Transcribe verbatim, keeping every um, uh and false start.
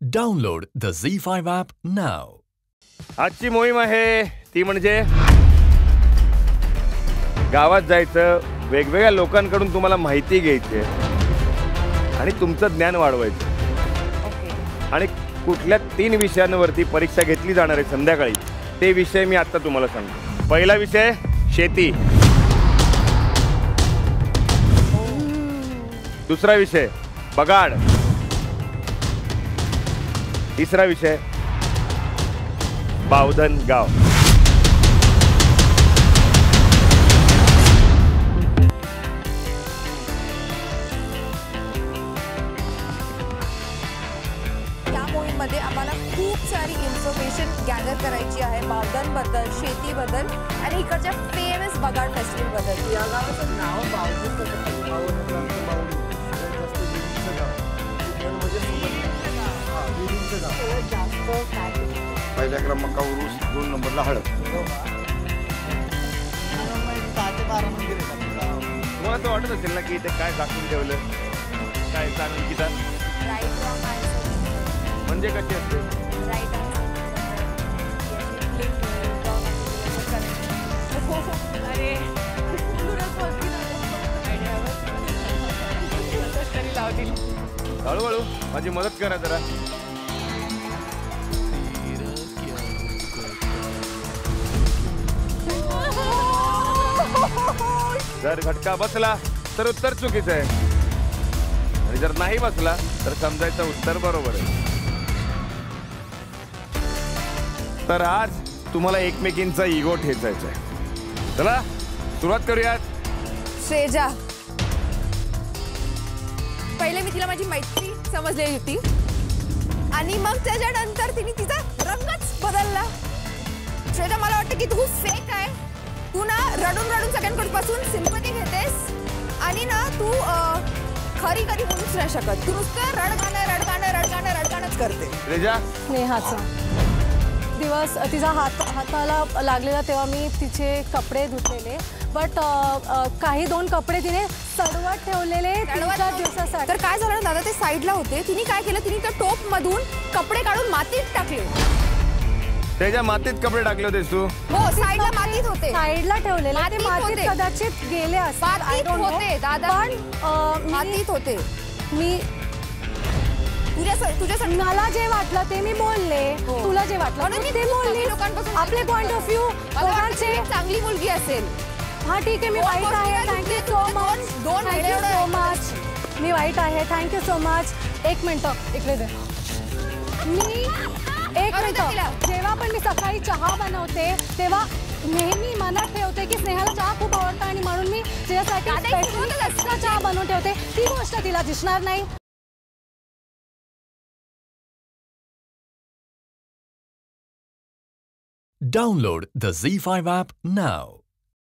Download the Zee five app now. आजची मोहीम आहे ती म्हणजे गावात जायचं, वेगवेगळ्या लोकांकडून तुम्हाला माहिती घ्यायची आणि तुमचं ज्ञान वाढवायचं. ओके. आणि कुठल्या तीन विषयांवरती परीक्षा घेतली जाणार आहे संध्याकाळी ते विषय मी आता तुम्हाला सांगतो. पहिला विषय शेती, दुसरा विषय बगाड, तिसरा विषय बावधन गाव. या मोहीममध्ये आम्हाला खूप सारी इन्फॉर्मेशन गॅदर करायची आहे बावधन बद्दल, शेती बद्दल आणि इकडच्या फेमस बगाड फेस्टिवल बद्दल. या गावाचं नाव बावधन कसं पडलं? बावधन गावचं पहिल्या क्रमांकावर ऊस, दोन नंबरला हळद. तुम्हाला तर वाटत असेल ना की इथे काय दाखवून ठेवलं, काय चांगली की राईट रॉंग आन्सर म्हणजे कशी असते. राईट अरे लावतील. हळूहळू माझी मदत करा जरा. जर घटका बसला तर उत्तर चुकीचं आहे आणि जर नाही बसला तर समजायचं उत्तर बरोबर आहे. तर आज तुम्हाला एकमेकींचा इगो ठेचायचा आहे. चला सुरुवात करूयात. श्रेजा, पहिले मी तिला माझी मैत्री समजलेली होती आणि मग त्याच्यानंतर तिने तिचा रंगच बदलला. श्रेजा, मला वाटतं की तू फेक आहे. तू ना रडून रडून सगळ्यांकडपासून सिंपती घेतेस आणि ना तू खरी खरी बोलूच नाही शकत. तू नुसतं रडगाणं रडगाणं रडगाणं रडगाणंच करते. श्रेजा, स्नेहाचा दिवस तिचा हात हाताला लागलेला तेव्हा मी तिचे कपडे धुतलेले, बट काही दोन कपडे तिने सडवत ठेवलेले तीन चार दिवसासाठी. तर काय झालं ना दादा, ते साईडला होते. तिने काय केलं, तिने त्या टोप मधून कपडे काढून मातीत टाकले. त्याच्या मातीत कपडे टाकले होतेस तू? हो, साईडला मातीत होते. साईडला ठेवलेले ते मातीत कदाचित गेले असतात. मातीत होते दादा, पण मातीत होते. मी तुझ्या तुझ्या मला जे वाटलं ते मी बोलले, तुला जे वाटलं ते बोलली. लोकांपासून आपले पॉइंट ऑफ व्ह्यू दोघांचे. चांगली मुलगी असेल. हा ठीक आहे, मी वाईट आहे. Thank you so much. दोन थँक्यू सो मच. मी वाईट आहे. Thank you so much. एक मिनिट इकडे दे. मी एक मिनिट जेव्हा पण मी सकाळी चहा बनवते तेव्हा नेहमी मनात ठेवते की स्नेहाला चहा खूप आवडतं आणि म्हणून मी तिच्यासाठी एक्स्ट्रा चहा बनवून ठेवते. ती गोष्ट तिला दिसणार नाही. Download the Zee five app now.